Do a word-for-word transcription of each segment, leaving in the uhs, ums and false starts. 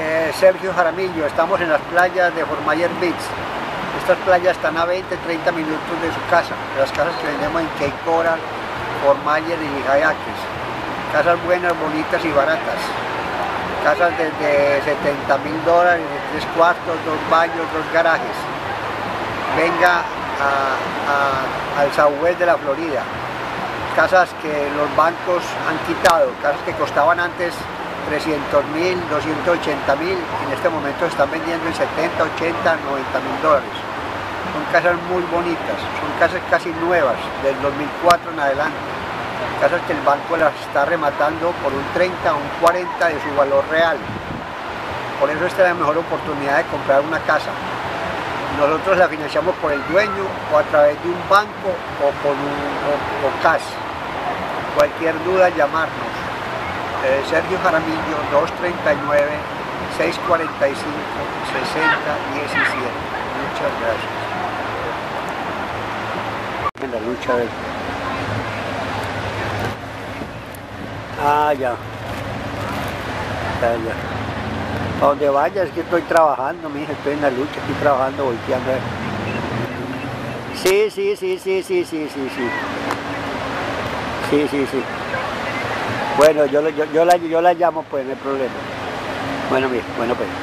eh, Sergio Jaramillo, estamos en las playas de Fort Myers Beach. Estas playas están a veinte, treinta minutos de su casa, de las casas que vendemos en Cape Coral, Fort Myers y High Acres. Casas buenas, bonitas y baratas. Casas desde setenta mil dólares, de tres cuartos, dos baños, dos garajes. Venga a, a, al Southwest de la Florida. Casas que los bancos han quitado, casas que costaban antes trescientos mil, doscientos ochenta mil, en este momento se están vendiendo en setenta, ochenta, noventa mil dólares. Son casas muy bonitas, son casas casi nuevas, del dos mil cuatro en adelante. Casas que el banco las está rematando por un treinta o un cuarenta de su valor real. Por eso esta es la mejor oportunidad de comprar una casa. Nosotros la financiamos por el dueño o a través de un banco o por un o, o cash. Cualquier duda, llamarnos. Eh, Sergio Jaramillo, dos tres nueve, seis cuatro cinco, seis cero uno siete. Muchas gracias. En la lucha del... Ah, ya. Ya, ya. A donde vaya, es que estoy trabajando, mija, estoy en la lucha, estoy trabajando, volteando. Sí, sí, sí, sí, sí, sí, sí, sí. Sí, sí, sí. Bueno, yo, yo, yo, la, yo la llamo, pues, no hay problema. Bueno, mira, bueno, pues.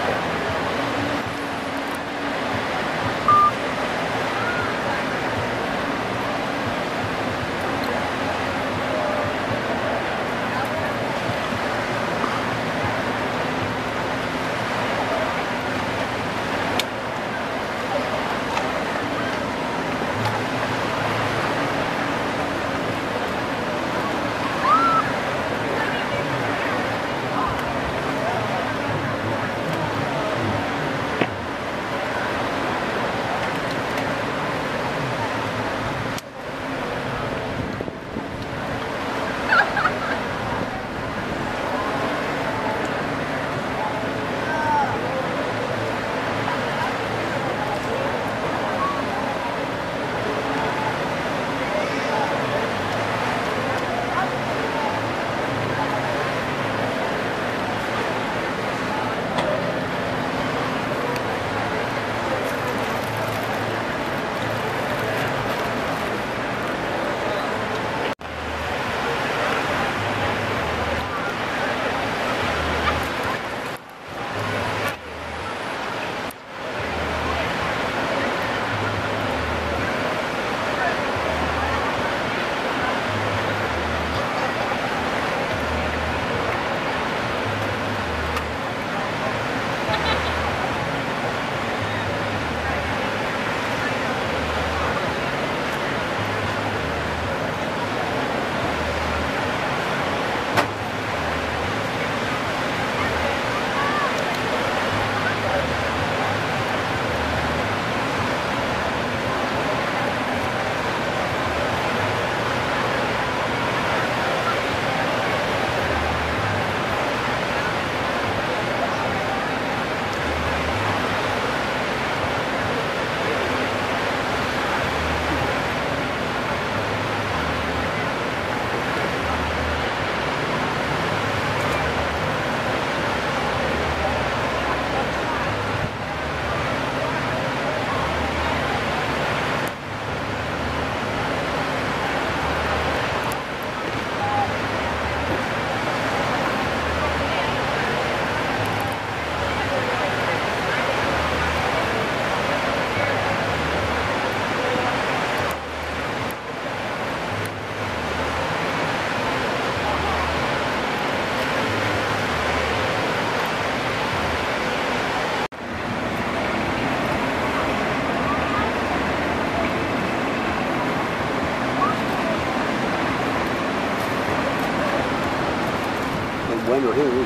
Bueno, sí, sí.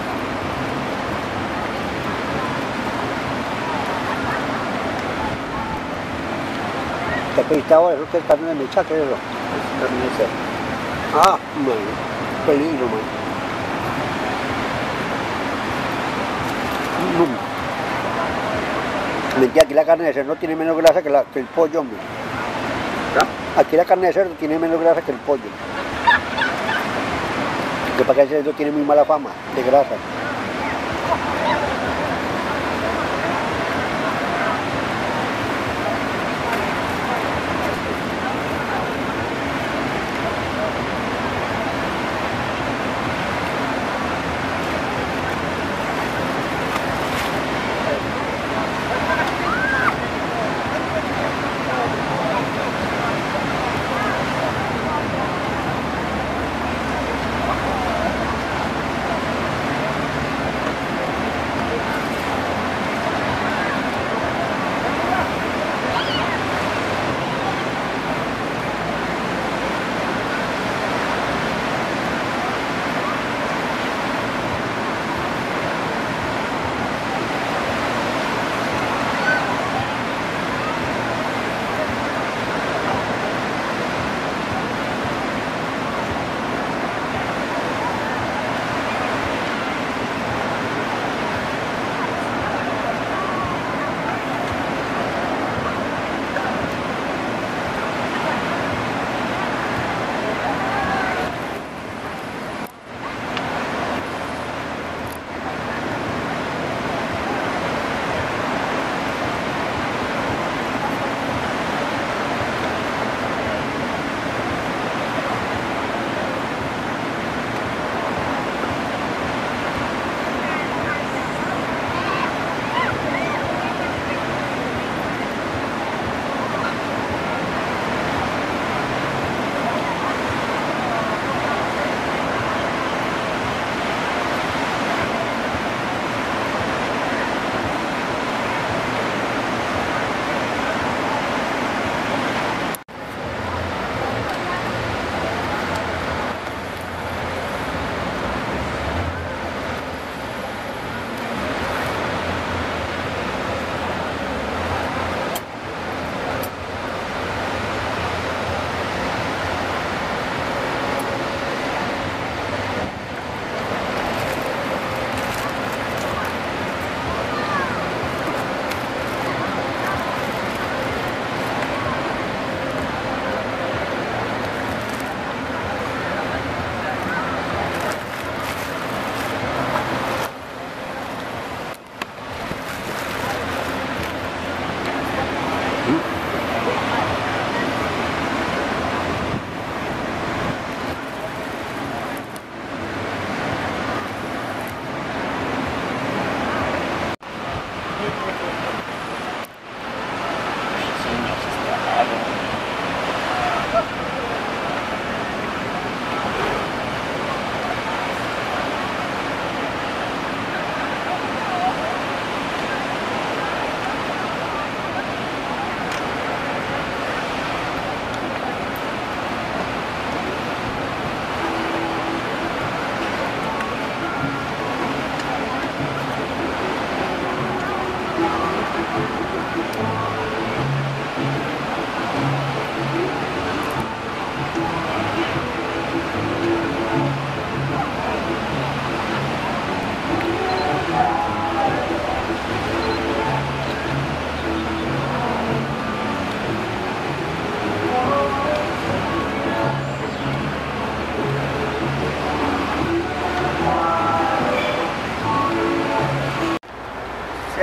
¿Te pediste ahora? ¿Eso es carne de mecha? ¿Qué es eso? Carne de cerdo. Ah, man, peligro, man. Mm. Mentira, aquí la carne de cerdo tiene menos grasa que, la, que el pollo, hombre. ¿Ah? Aquí la carne de cerdo tiene menos grasa que el pollo. Que para que el cerdo tiene muy mala fama de grasa.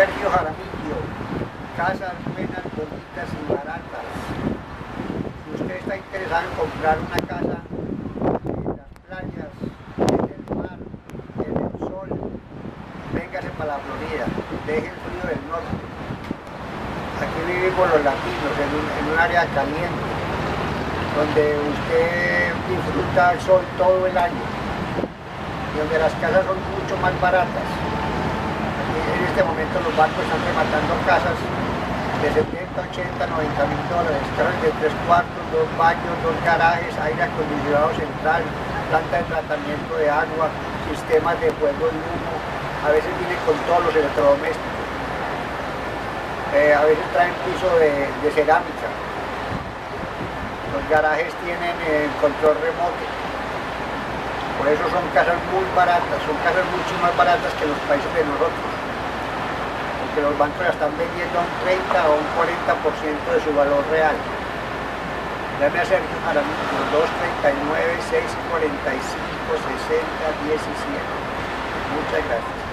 Sergio Jaramillo, casas buenas, bonitas y baratas. Si usted está interesado en comprar una casa en las playas, en el mar, en el sol, véngase para la Florida, deje el frío del norte. Aquí vivimos los latinos en un, en un área caliente, donde usted disfruta el sol todo el año y donde las casas son mucho más baratas. En este momento los bancos están rematando casas de setenta, ochenta, noventa mil dólares, casas de tres cuartos, dos baños, dos garajes, aire acondicionado central, planta de tratamiento de agua, sistemas de fuego y humo, a veces vienen con todos los electrodomésticos, eh, a veces traen piso de, de cerámica, los garajes tienen eh, control remoto. Por eso son casas muy baratas, son casas mucho más baratas que los países de nosotros. Porque los bancos la están vendiendo a un treinta o un cuarenta por ciento de su valor real. Llame a Sergio Jaramillo, dos tres nueve, seis cuatro cinco, seis cero uno siete. Muchas gracias.